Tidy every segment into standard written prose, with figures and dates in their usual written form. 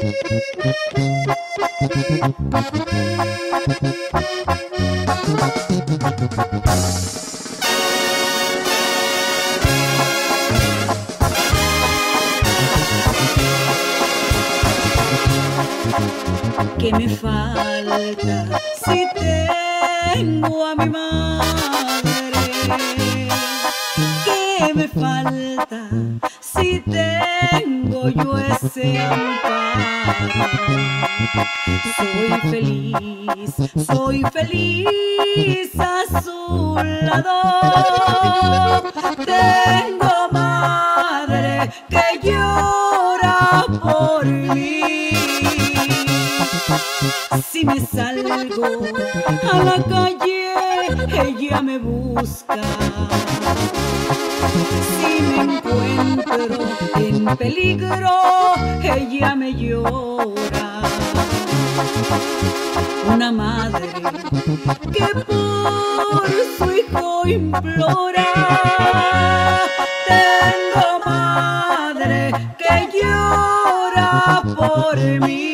¿Qué me falta si tengo a mi madre? ¿Qué me falta si tengo yo ese amparo? Soy feliz a su lado. Tengo madre que llora por mí. Si me salgo a la calle, ella me busca. Si me encuentro en peligro, ella me llora. Una madre que por su hijo implora. Tengo madre que llora por mí.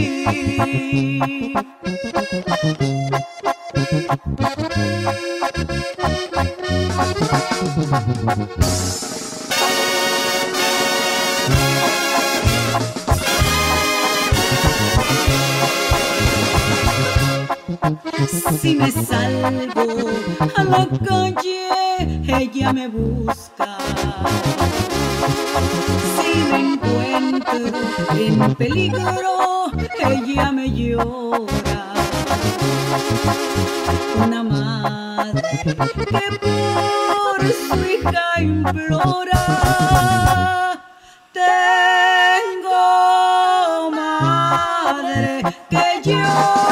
Si me salgo a la calle, ella me busca. Si me encuentro en peligro, ella me llora. Una madre que por su hija implora. Tengo madre que llora.